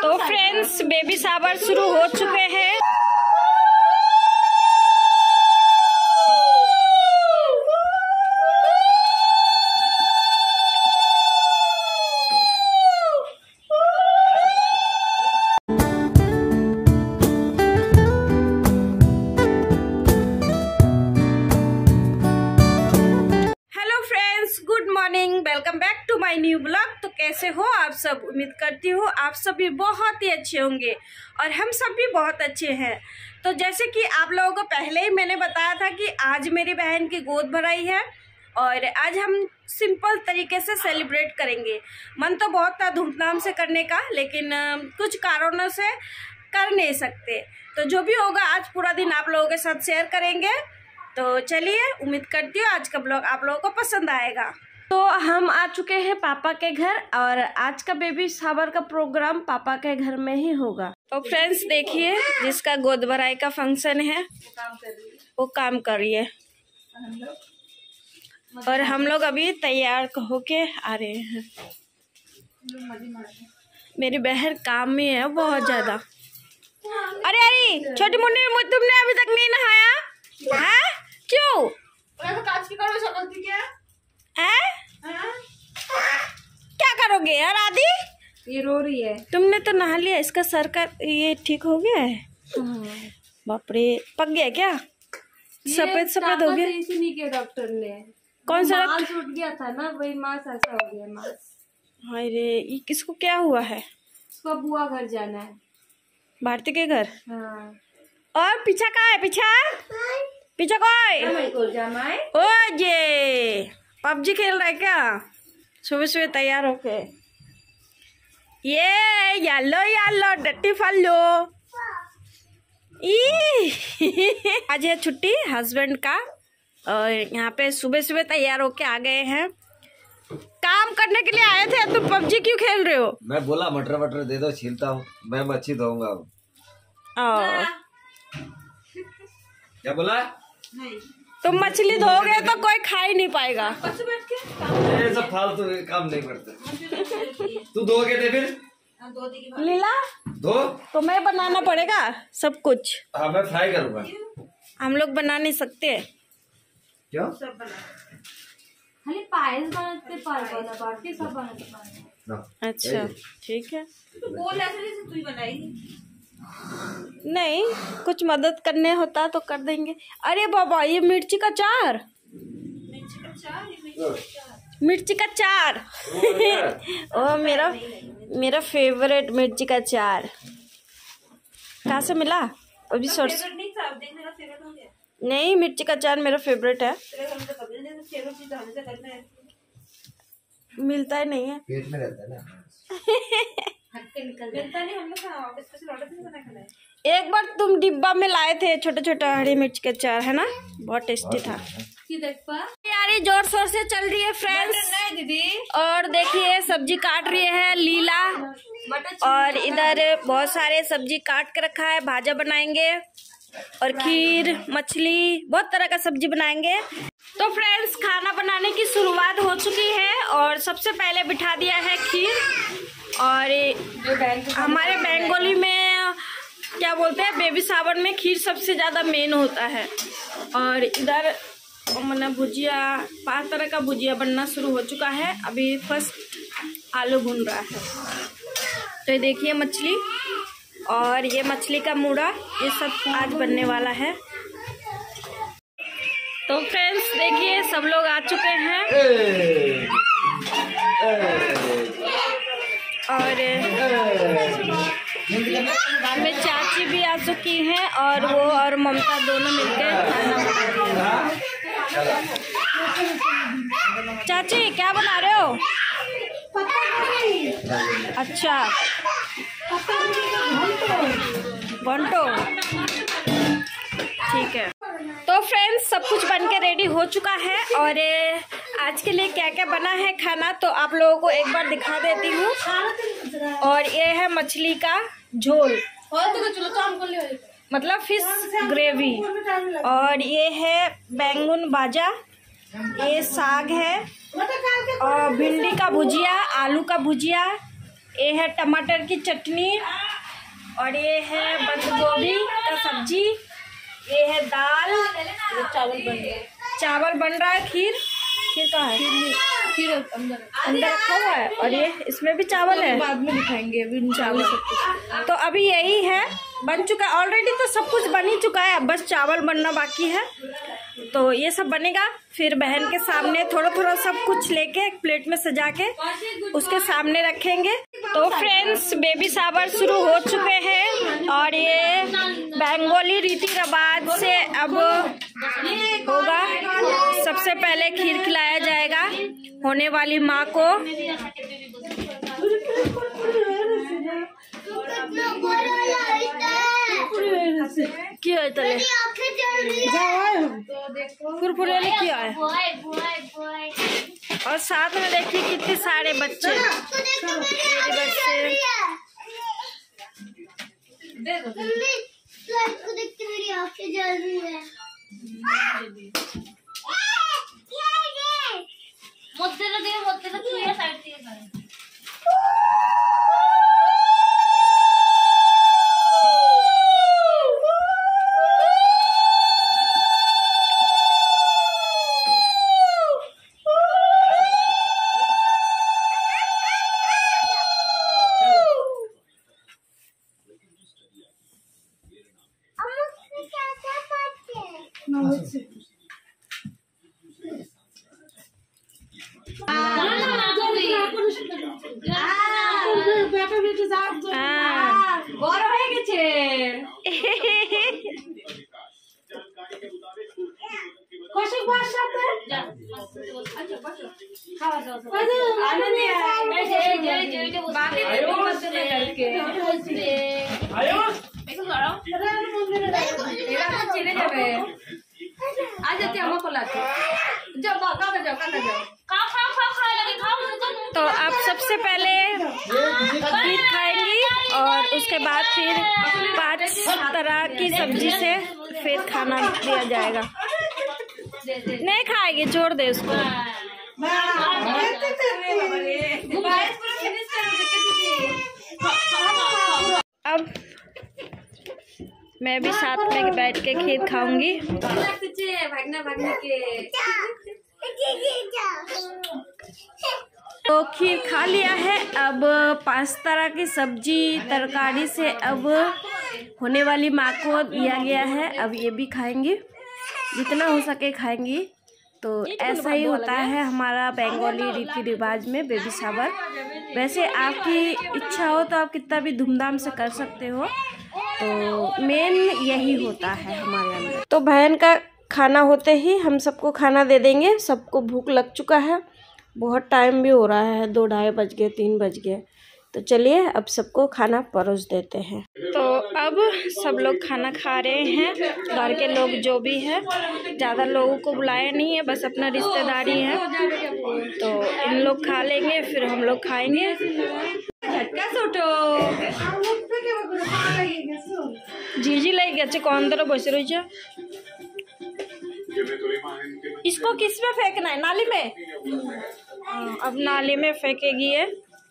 तो friends baby shower शुरू हो चुके हैं। Welcome back to my new blog. तो कैसे हो आप सब? उम्मीद करती हूँ आप सभी बहुत ही अच्छे होंगे और हम सब भी बहुत अच्छे हैं। तो जैसे कि आप लोगों को पहले ही मैंने बताया था कि आज मेरी बहन की गोद भराई है और आज हम सिंपल तरीके से सेलिब्रेट करेंगे। मन तो बहुत था धूमधाम से करने का, लेकिन कुछ कारणों से कर नहीं सकते। तो जो भी होगा आज पूरा दिन आप लोगों के साथ शेयर करेंगे। तो चलिए, उम्मीद करती हूँ आज का ब्लॉग आप लोगों को पसंद आएगा। तो हम आ चुके हैं पापा के घर और आज का बेबी शावर का प्रोग्राम पापा के घर में ही होगा। तो फ्रेंड्स देखिए, जिसका गोद भराई का फंक्शन है वो काम कर रही है और हम लोग अभी तैयार होके आ रहे हैं। मेरी बहन काम में है बहुत ज्यादा। अरे अरे छोटी मुन्नी, तुमने अभी तक नहीं नहाया है? क्यों? क्या करोगे यार आदि? ये रो रही है। तुमने तो नहा लिया, इसका सर का ये ठीक हो गया है? बाप रे, पक गया क्या? सफेद सफेद हो गया। इसी नहीं किया डॉक्टर ने। कौन सा मांस उठ गया था ना, वही मांस ऐसा हो गया मांस। हाय रे, ये किसको क्या हुआ है? उसको बुआ घर जाना है, भारती के घर। हाँ। और पीछा कहाँ है? पीछा कोई? ओ ये पबजी खेल रहा है क्या? सुबह सुबह तैयार होके ये येलो डट्टी फल्लो। आज है छुट्टी हस्बैंड का और यहाँ पे सुबह सुबह तैयार होके आ गए हैं। काम करने के लिए आए थे, तुम पबजी क्यों खेल रहे हो? मैं बोला मटर वटर दे दो, छीलता हूँ, मैं मच्छी धोऊंगा। क्या बोला? नहीं। तुम मछली धोगे तो कोई खा ही नहीं पाएगा। ये सब फालतू काम नहीं करते। तू धोगे दे फिर लीला धो तो मैं बनाना पड़ेगा सब कुछ। हाँ, मैं फ्राई करूँगा। हम लोग बना नहीं सकते। क्यों? खाली पायस बनाते बाकी सब बनाते। अच्छा ठीक है। तो बोल ऐसे तू ही बनाएगी? नहीं, कुछ मदद करने होता तो कर देंगे। अरे बाबा, ये मिर्ची का चार। मिर्ची का चार ओ मेरा फेवरेट मिर्ची का चार। कहाँ से मिला? अभी सोर्स नहीं, मिर्ची का चार मेरा फेवरेट है। मिलता ही नहीं है, पेट में रहता है ना। एक बार तुम डिब्बा में लाए थे छोटे छोटे हरी मिर्च के चार, है ना? बहुत टेस्टी था। यारी जोर शोर से चल रही है फ्रेंड्स दीदी। और देखिए सब्जी काट रही है लीला और इधर बहुत सारे सब्जी काट के रखा है। भाजा बनाएंगे और खीर, मछली, बहुत तरह का सब्जी बनाएंगे। तो फ्रेंड्स खाना बनाने की शुरुआत हो चुकी है और सबसे पहले बिठा दिया है खीर। और हमारे बंगाली में क्या बोलते हैं, बेबी शावर में खीर सबसे ज्यादा मेन होता है। और इधर मैंने भुजिया, 5 तरह का भुजिया बनना शुरू हो चुका है। अभी फर्स्ट आलू भून रहा है। तो ये देखिए मछली और ये मछली का मूड़ा, ये सब आज बनने वाला है। तो फ्रेंड्स देखिए सब लोग आ चुके हैं और में चाची भी आ चुकी हैं और वो और ममता दोनों मिलकर खाना बना रही हैं। चाची क्या बना रहे हो? अच्छा, बंटो, ठीक है। तो फ्रेंड्स सब कुछ बन के रेडी हो चुका है और आज के लिए क्या क्या बना है खाना तो आप लोगों को एक बार दिखा देती हूँ। और ये है मछली का झोल, मतलब फिश ग्रेवी। और ये है बैंगन भाजा, ये साग है और भिंडी का भुजिया, आलू का भुजिया, ये है टमाटर की चटनी, और ये है बंद गोभी का सब्जी, ये है दाल, चावल बन रहा है, खीर कहाँ है? खीर अंदर रखा हुआ है, और ये इसमें भी चावल है, बाद में दिखाएंगे अभी चावल सब कुछ। तो अभी यही है, बन चुका है ऑलरेडी, तो सब कुछ बन ही चुका है, अब बस चावल बनना बाकी है। तो ये सब बनेगा, फिर बहन के सामने थोड़ा थोड़ा सब कुछ लेके एक प्लेट में सजा के उसके सामने रखेंगे। तो फ्रेंड्स, बेबी शावर शुरू हो चुके हैं, और ये बंगाली रीति रिवाज से अब होगा। सबसे पहले खीर खिलाया जाएगा होने वाली माँ को। क्या है तले कुरकुरे क्या है, और साथ में देखिए कितने सारे बच्चे। तो आप सबसे पहले खीर खाएंगी, और उसके बाद फिर 5 तरह की सब्जी से फिर खाना दिया जाएगा। नहीं खाएगी, छोड़ दे उसको। अब मैं भी साथ में बैठ के खीर खाऊंगी। तो खीर खा लिया है, अब 5 तरह की सब्जी तरकारी से अब होने वाली माँ को दिया गया है। अब ये भी खाएंगी, जितना हो सके खाएंगी। तो ऐसा ही होता है हमारा बंगाली रीति रिवाज में बेबी शावर। वैसे आपकी इच्छा हो तो आप कितना भी धूमधाम से कर सकते हो, तो मेन यही होता है हमारे अंदर। तो बहन का खाना होते ही हम सबको खाना दे देंगे। सबको भूख लग चुका है, बहुत टाइम भी हो रहा है, 2-2:30 बज गए, 3 बज गए। तो चलिए अब सबको खाना परोस देते हैं। तो अब सब लोग खाना खा रहे हैं, घर के लोग जो भी है। ज़्यादा लोगों को बुलाया नहीं है, बस अपना रिश्तेदारी है। तो इन लोग खा लेंगे, फिर हम लोग खाएंगे। जीजी लग गए कौन तरह बस रही। इसको किस में फेंकना है? नाली में। अब नाली में फेंकेगी ये।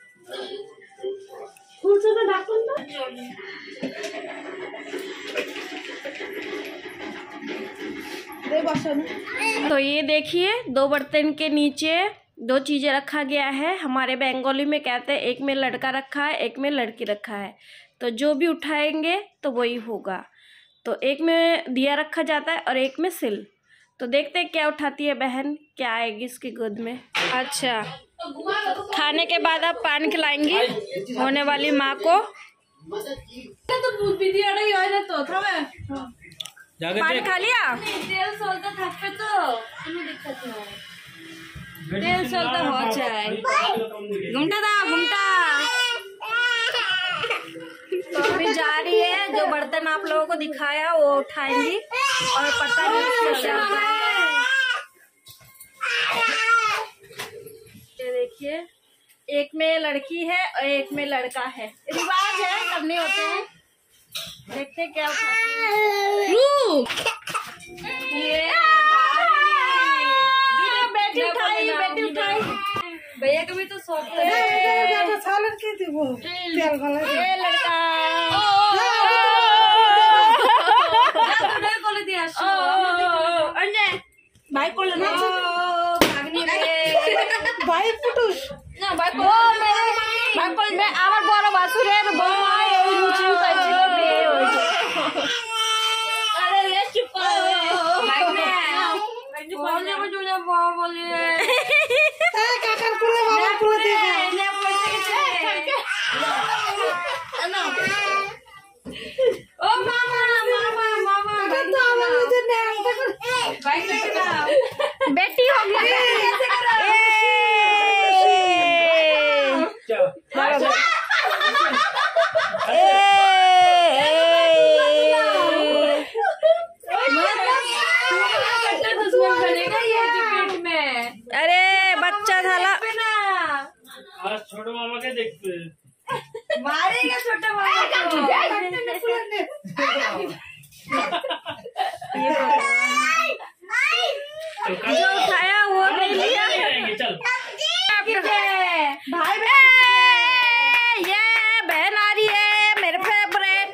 तो ये देखिए, 2 बर्तन के नीचे 2 चीज़ें रखा गया है। हमारे बंगाली में कहते हैं एक में लड़का रखा है, एक में लड़की रखा है। तो जो भी उठाएंगे तो वही होगा। तो एक में दिया रखा जाता है और एक में सिल। तो देखते हैं क्या उठाती है बहन, क्या आएगी इसकी गोद में। अच्छा, खाने के बाद आप पान खिलाएंगी होने वाली माँ को। पान खा लिया? तेल सोलता थक पे तेल सोलता हो जाए। घूमता तो अभी जा रही है। जो बर्तन आप लोगों को दिखाया वो उठाएंगी, और पता नहीं क्या है। ये देखिए, एक में लड़की है और एक में लड़का है। रिवाज है, करने होते हैं। देखते क्या उठाती है। बेटी उठाई। भैया कभी तो सॉफ्ट है। लड़की थी वो तेल वाला ये लड़का बोले दिया भाई को लेना भागनी रे भाई पुटुस ना भाई को मैं आवर बड़ बासुरे रे बमाय ओइ रुचि काची बे ओइ अरे ले चुप भाई ने बोलने में जो बोले ए काकर कुले बाबा कुले दे ले ना ओ मामा भाई बेटी हो गई अरे बच्चा था छोटे मामा के देखते मारेगा छोटा मामा जो उठाया वो नहीं लिया भाई ये बहन आ रही है मेरे फेवरेट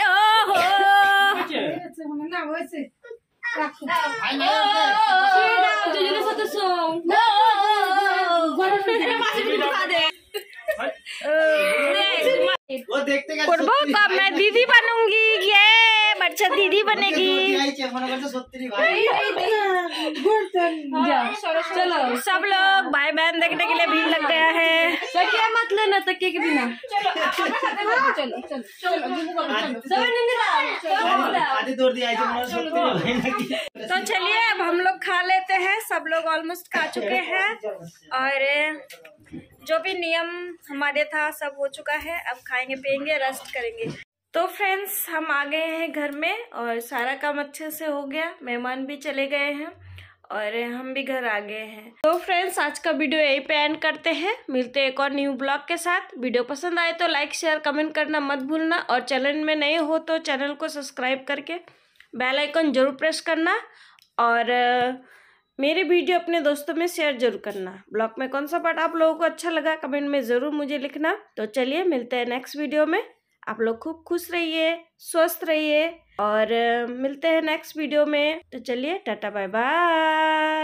वो देखते कब मैं दीदी बनूंगी ये बच्चा दीदी बनेगी चलो सब लोग भाई बहन देखने के लिए भीड़ लग गया है तकिया मत लेना तकिए के बिना चलो तो चलिए अब हम लोग खा लेते हैं। सब लोग ऑलमोस्ट खा चुके हैं और जो भी नियम हमारे था सब हो चुका है। अब खाएंगे पियेंगे रेस्ट करेंगे। तो फ्रेंड्स हम आ गए हैं घर में और सारा काम अच्छे से हो गया। मेहमान भी चले गए हैं और हम भी घर आ गए हैं। तो फ्रेंड्स आज का वीडियो यहीं पे एंड करते हैं। मिलते हैं एक और न्यू ब्लॉग के साथ। वीडियो पसंद आए तो लाइक शेयर कमेंट करना मत भूलना और चैनल में नए हो तो चैनल को सब्सक्राइब करके बेल आइकन जरूर प्रेस करना और मेरी वीडियो अपने दोस्तों में शेयर जरूर करना। ब्लॉग में कौन सा पार्ट आप लोगों को अच्छा लगा कमेंट में ज़रूर मुझे लिखना। तो चलिए मिलते हैं नेक्स्ट वीडियो में। आप लोग खूब खुश रहिए स्वस्थ रहिए और मिलते हैं नेक्स्ट वीडियो में। तो चलिए टाटा बाय बाय।